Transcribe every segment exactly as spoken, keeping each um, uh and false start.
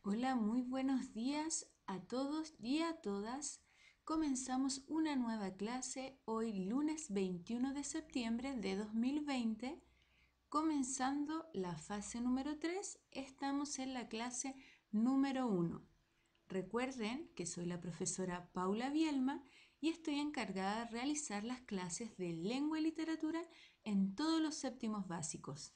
Hola, muy buenos días a todos y a todas. Comenzamos una nueva clase hoy lunes veintiuno de septiembre de dos mil veinte. Comenzando la fase número tres, estamos en la clase número uno. Recuerden que soy la profesora Paula Bielma y estoy encargada de realizar las clases de lengua y literatura en todos los séptimos básicos.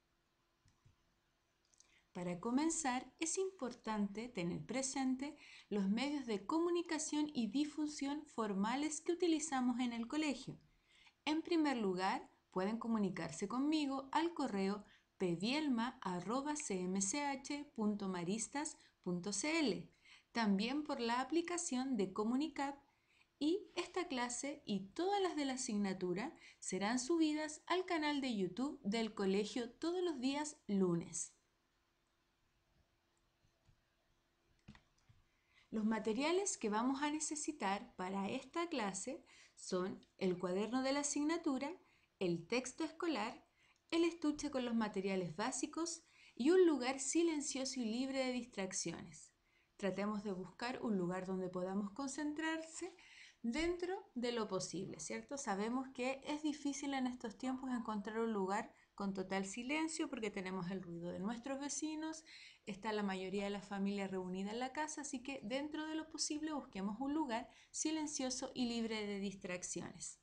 Para comenzar, es importante tener presente los medios de comunicación y difusión formales que utilizamos en el colegio. En primer lugar, pueden comunicarse conmigo al correo pbielma arroba c m c h punto maristas punto c l, también por la aplicación de Comunicap, y esta clase y todas las de la asignatura serán subidas al canal de YouTube del colegio todos los días lunes. Los materiales que vamos a necesitar para esta clase son el cuaderno de la asignatura, el texto escolar, el estuche con los materiales básicos y un lugar silencioso y libre de distracciones. Tratemos de buscar un lugar donde podamos concentrarse dentro de lo posible, ¿cierto? Sabemos que es difícil en estos tiempos encontrar un lugar con total silencio porque tenemos el ruido de nuestros vecinos, está la mayoría de la familia reunida en la casa, así que dentro de lo posible busquemos un lugar silencioso y libre de distracciones.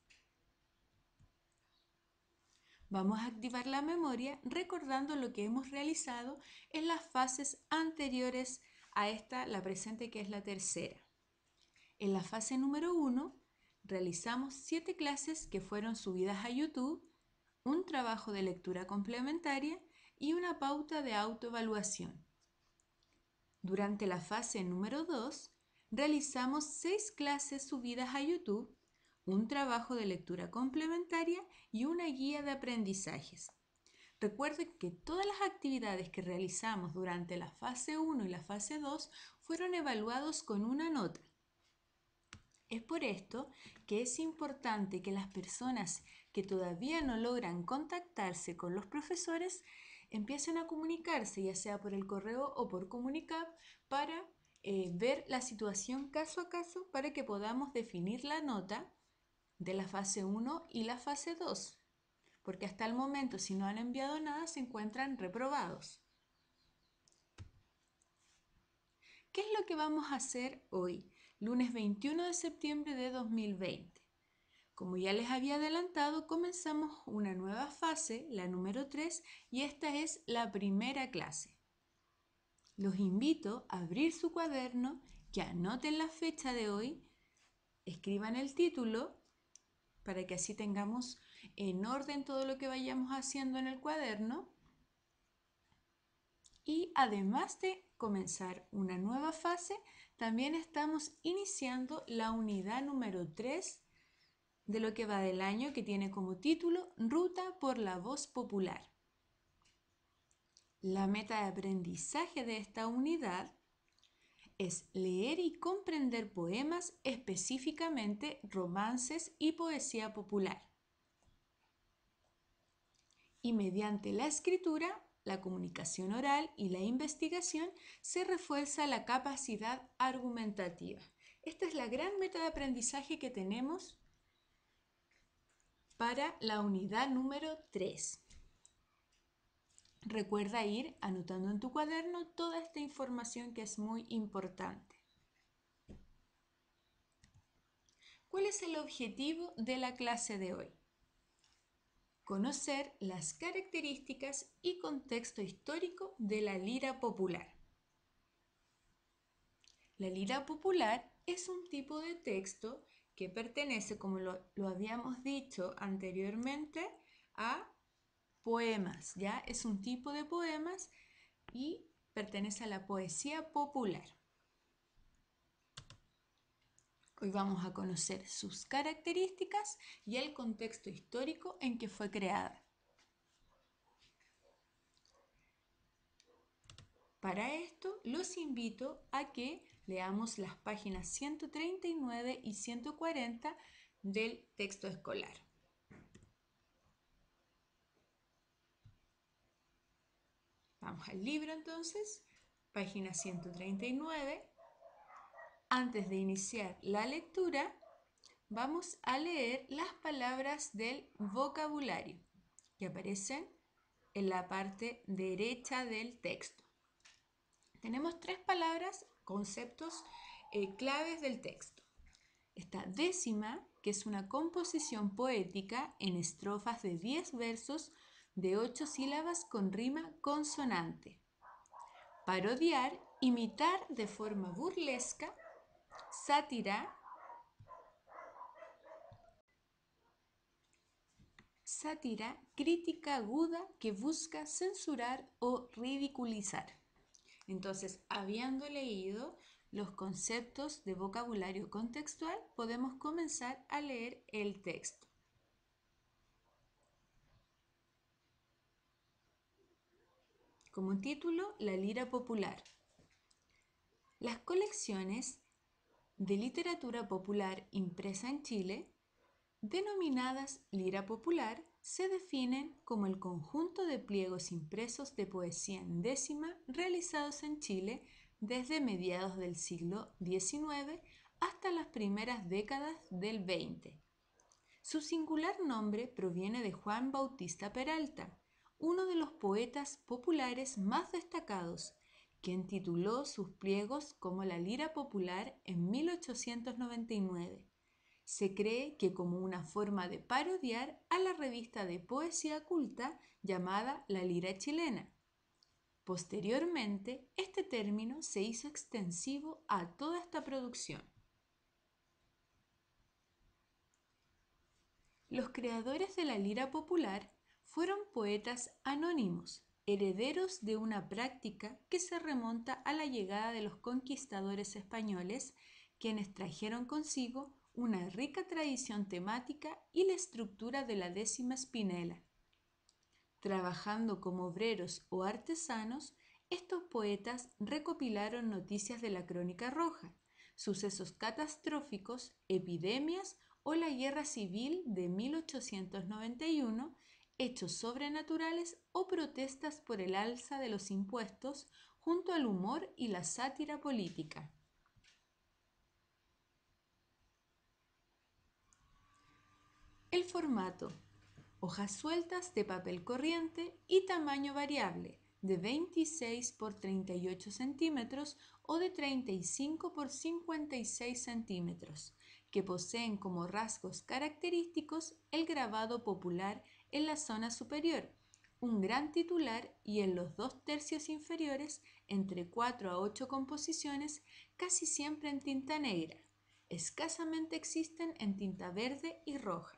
Vamos a activar la memoria recordando lo que hemos realizado en las fases anteriores a esta, la presente, que es la tercera. En la fase número uno realizamos siete clases que fueron subidas a YouTube, un trabajo de lectura complementaria y una pauta de autoevaluación. Durante la fase número dos, realizamos seis clases subidas a YouTube, un trabajo de lectura complementaria y una guía de aprendizajes. Recuerden que todas las actividades que realizamos durante la fase uno y la fase dos fueron evaluados con una nota. Es por esto que es importante que las personas que todavía no logran contactarse con los profesores empiecen a comunicarse, ya sea por el correo o por Comunicap, para eh, ver la situación caso a caso para que podamos definir la nota de la fase uno y la fase dos. Porque hasta el momento, si no han enviado nada, se encuentran reprobados. ¿Qué es lo que vamos a hacer hoy, lunes veintiuno de septiembre de dos mil veinte? Como ya les había adelantado, comenzamos una nueva fase, la número tres, y esta es la primera clase. Los invito a abrir su cuaderno, que anoten la fecha de hoy, escriban el título, para que así tengamos en orden todo lo que vayamos haciendo en el cuaderno. Y además de comenzar una nueva fase, también estamos iniciando la unidad número tres de lo que va del año, que tiene como título Ruta por la Voz Popular. La meta de aprendizaje de esta unidad es leer y comprender poemas, específicamente romances y poesía popular. Y mediante la escritura, la comunicación oral y la investigación se refuerza la capacidad argumentativa. Esta es la gran meta de aprendizaje que tenemos para la unidad número tres. Recuerda ir anotando en tu cuaderno toda esta información que es muy importante. ¿Cuál es el objetivo de la clase de hoy? Conocer las características y contexto histórico de la lira popular. La lira popular es un tipo de texto que pertenece, como lo, lo habíamos dicho anteriormente, a poemas, ¿ya? Es un tipo de poemas y pertenece a la poesía popular. Hoy vamos a conocer sus características y el contexto histórico en que fue creada. Para esto, los invito a que leamos las páginas ciento treinta y nueve y ciento cuarenta del texto escolar. Vamos al libro entonces. página ciento treinta y nueve. Antes de iniciar la lectura, vamos a leer las palabras del vocabulario que aparecen en la parte derecha del texto. Tenemos tres palabras, conceptos eh, claves del texto. Está décima, que es una composición poética en estrofas de diez versos de ocho sílabas con rima consonante. Parodiar, imitar de forma burlesca, sátira, sátira, crítica aguda que busca censurar o ridiculizar. Entonces, habiendo leído los conceptos de vocabulario contextual, podemos comenzar a leer el texto. Como título, la lira popular. Las colecciones de literatura popular impresa en Chile, denominadas lira popular, se definen como el conjunto de pliegos impresos de poesía en décima realizados en Chile desde mediados del siglo diecinueve hasta las primeras décadas del veinte. Su singular nombre proviene de Juan Bautista Peralta, uno de los poetas populares más destacados, quien tituló sus pliegos como la lira popular en mil ochocientos noventa y nueve. Se cree que como una forma de parodiar a la revista de poesía culta llamada La Lira Chilena. Posteriormente, este término se hizo extensivo a toda esta producción. Los creadores de la lira popular fueron poetas anónimos, herederos de una práctica que se remonta a la llegada de los conquistadores españoles, quienes trajeron consigo una rica tradición temática y la estructura de la décima espinela. Trabajando como obreros o artesanos, estos poetas recopilaron noticias de la Crónica Roja, sucesos catastróficos, epidemias o la Guerra Civil de mil ochocientos noventa y uno, hechos sobrenaturales o protestas por el alza de los impuestos, junto al humor y la sátira política. El formato: hojas sueltas de papel corriente y tamaño variable, de veintiséis por treinta y ocho centímetros o de treinta y cinco por cincuenta y seis centímetros, que poseen como rasgos característicos el grabado popular en la zona superior, un gran titular y en los dos tercios inferiores entre cuatro a ocho composiciones, casi siempre en tinta negra. Escasamente existen en tinta verde y roja.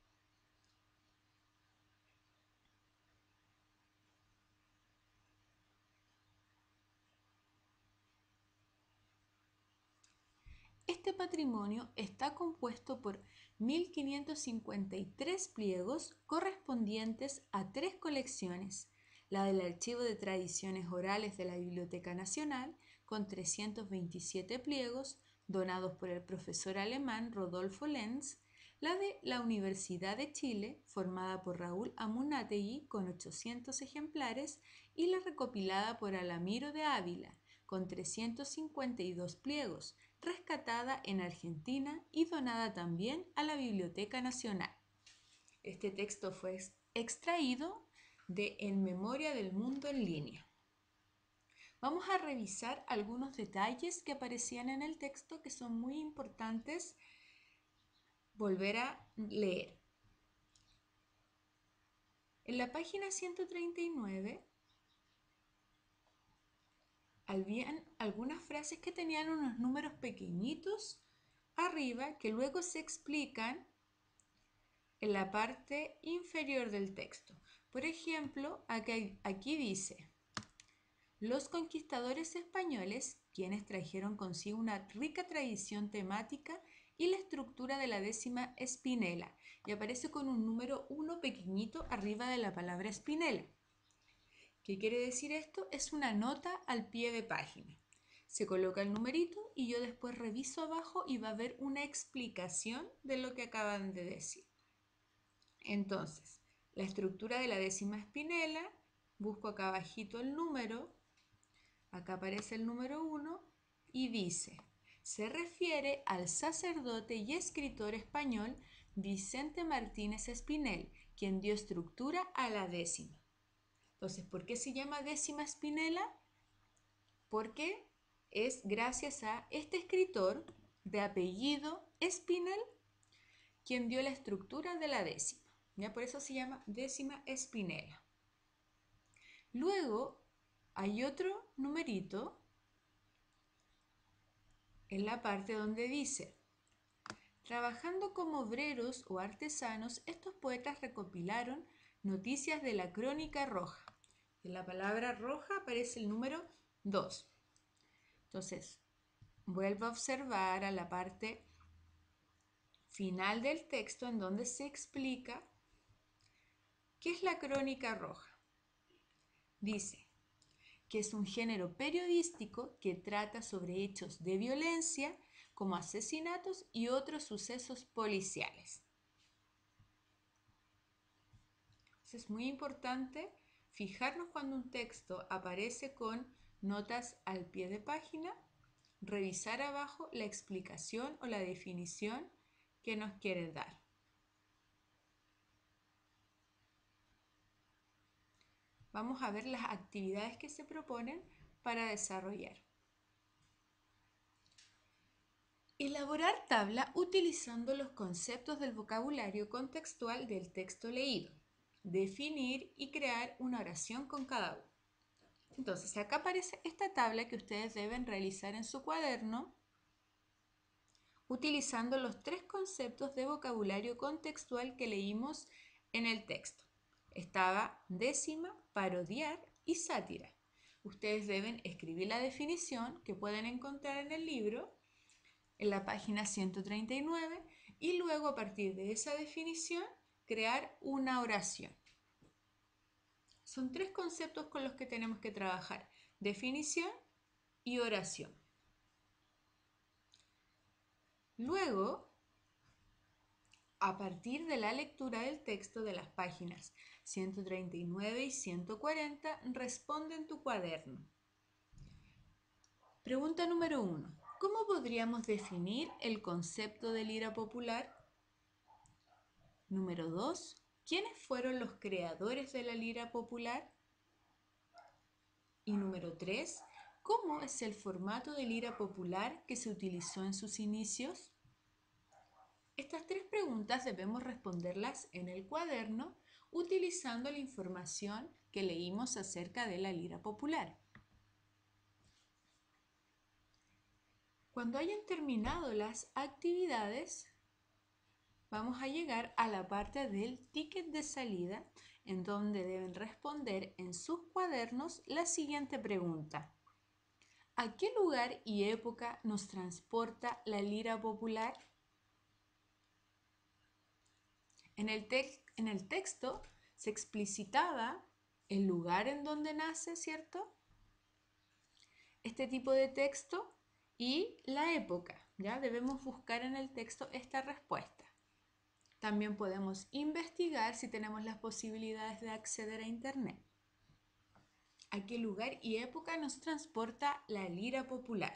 Este patrimonio está compuesto por mil quinientos cincuenta y tres pliegos correspondientes a tres colecciones: la del Archivo de Tradiciones Orales de la Biblioteca Nacional, con trescientos veintisiete pliegos donados por el profesor alemán Rodolfo Lenz; la de la Universidad de Chile, formada por Raúl Amunátegui, con ochocientos ejemplares; y la recopilada por Alamiro de Ávila, con trescientos cincuenta y dos pliegos, rescatada en Argentina y donada también a la Biblioteca Nacional. Este texto fue extraído de En Memoria del Mundo en Línea. Vamos a revisar algunos detalles que aparecían en el texto que son muy importantes volver a leer. En la página ciento treinta y nueve habían algunas frases que tenían unos números pequeñitos arriba que luego se explican en la parte inferior del texto. Por ejemplo, aquí, aquí dice: los conquistadores españoles, quienes trajeron consigo una rica tradición temática y la estructura de la décima espinela, y aparece con un número uno pequeñito arriba de la palabra espinela. ¿Qué quiere decir esto? Es una nota al pie de página. Se coloca el numerito y yo después reviso abajo y va a haber una explicación de lo que acaban de decir. Entonces, la estructura de la décima espinela, busco acá abajito el número, acá aparece el número uno y dice, se refiere al sacerdote y escritor español Vicente Martínez Espinel, quien dio estructura a la décima. Entonces, ¿por qué se llama décima espinela? Porque es gracias a este escritor de apellido Espinel quien dio la estructura de la décima. ¿Ya? Por eso se llama décima espinela. Luego hay otro numerito en la parte donde dice, trabajando como obreros o artesanos, estos poetas recopilaron noticias de la crónica roja. En la palabra roja aparece el número dos. Entonces, vuelvo a observar a la parte final del texto en donde se explica qué es la crónica roja. Dice que es un género periodístico que trata sobre hechos de violencia como asesinatos y otros sucesos policiales. Entonces es muy importante fijarnos cuando un texto aparece con notas al pie de página, revisar abajo la explicación o la definición que nos quiere dar. Vamos a ver las actividades que se proponen para desarrollar. Elaborar tabla utilizando los conceptos del vocabulario contextual del texto leído. Definir y crear una oración con cada uno. Entonces, acá aparece esta tabla que ustedes deben realizar en su cuaderno utilizando los tres conceptos de vocabulario contextual que leímos en el texto. Estaba décima, parodiar y sátira. Ustedes deben escribir la definición que pueden encontrar en el libro en la página ciento treinta y nueve y luego a partir de esa definición crear una oración. Son tres conceptos con los que tenemos que trabajar: definición y oración. Luego, a partir de la lectura del texto de las páginas ciento treinta y nueve y ciento cuarenta, responde en tu cuaderno. Pregunta número uno. ¿Cómo podríamos definir el concepto de lira popular? Número dos. ¿Quiénes fueron los creadores de la lira popular? Y número tres. ¿Cómo es el formato de lira popular que se utilizó en sus inicios? Estas tres preguntas debemos responderlas en el cuaderno utilizando la información que leímos acerca de la lira popular. Cuando hayan terminado las actividades, vamos a llegar a la parte del ticket de salida, en donde deben responder en sus cuadernos la siguiente pregunta. ¿A qué lugar y época nos transporta la lira popular? En el, te- en el texto se explicitaba el lugar en donde nace, ¿cierto? Este tipo de texto y la época, ¿ya? Debemos buscar en el texto esta respuesta. También podemos investigar si tenemos las posibilidades de acceder a Internet. ¿A qué lugar y época nos transporta la lira popular?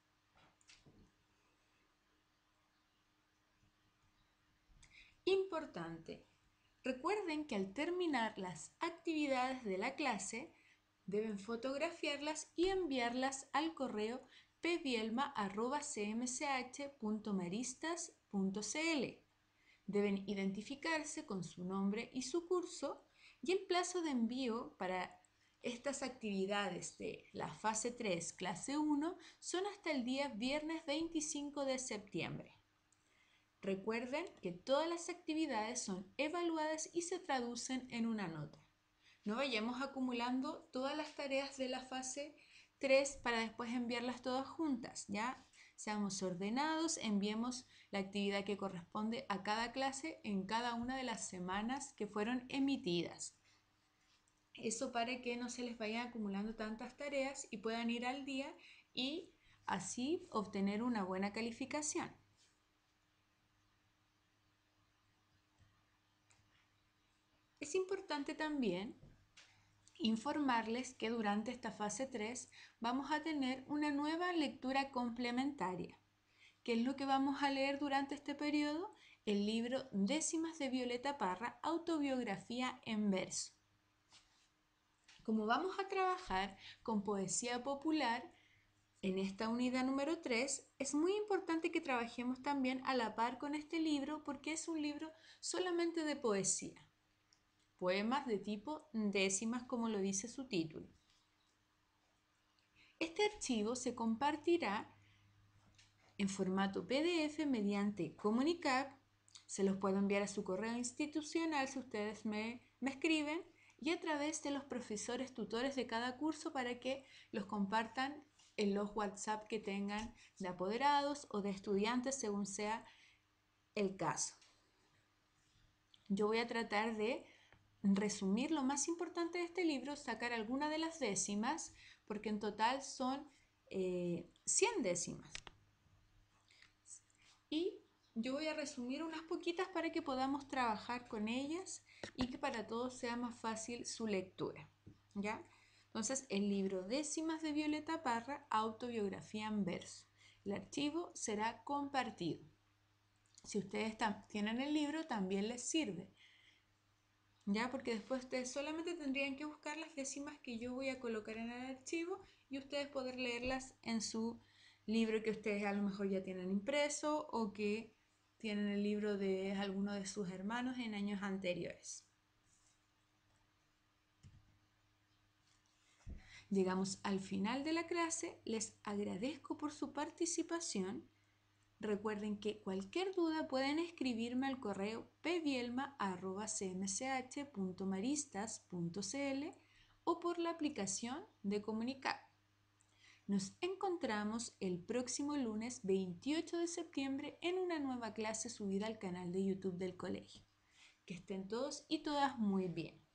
Importante. Recuerden que al terminar las actividades de la clase, deben fotografiarlas y enviarlas al correo p vielma arroba c m c h punto maristas punto c l. Deben identificarse con su nombre y su curso, y el plazo de envío para estas actividades de la fase tres, clase uno, son hasta el día viernes veinticinco de septiembre. Recuerden que todas las actividades son evaluadas y se traducen en una nota. No vayamos acumulando todas las tareas de la fase tres para después enviarlas todas juntas, ¿ya? Seamos ordenados, enviemos la actividad que corresponde a cada clase en cada una de las semanas que fueron emitidas. Eso para que no se les vayan acumulando tantas tareas y puedan ir al día y así obtener una buena calificación. Es importante también informarles que durante esta fase tres vamos a tener una nueva lectura complementaria. ¿Qué es lo que vamos a leer durante este periodo? El libro Décimas de Violeta Parra, autobiografía en verso. Como vamos a trabajar con poesía popular en esta unidad número tres, es muy importante que trabajemos también a la par con este libro porque es un libro solamente de poesía. Poemas de tipo décimas, como lo dice su título. Este archivo se compartirá en formato P D F mediante Comunicar. Se los puedo enviar a su correo institucional si ustedes me, me escriben, y a través de los profesores tutores de cada curso para que los compartan en los WhatsApp que tengan de apoderados o de estudiantes según sea el caso. Yo voy a tratar de resumir lo más importante de este libro, sacar alguna de las décimas, porque en total son eh, cien décimas. Y yo voy a resumir unas poquitas para que podamos trabajar con ellas y que para todos sea más fácil su lectura, ¿ya? Entonces, el libro Décimas de Violeta Parra, autobiografía en verso. El archivo será compartido. Si ustedes tienen el libro, también les sirve, ¿ya? Porque después ustedes solamente tendrían que buscar las décimas que yo voy a colocar en el archivo y ustedes poder leerlas en su libro que ustedes a lo mejor ya tienen impreso o que tienen el libro de alguno de sus hermanos en años anteriores. Llegamos al final de la clase, les agradezco por su participación. Recuerden que cualquier duda pueden escribirme al correo p vielma arroba c m c h punto maristas punto c l o por la aplicación de Comunicar. Nos encontramos el próximo lunes veintiocho de septiembre en una nueva clase subida al canal de YouTube del colegio. Que estén todos y todas muy bien.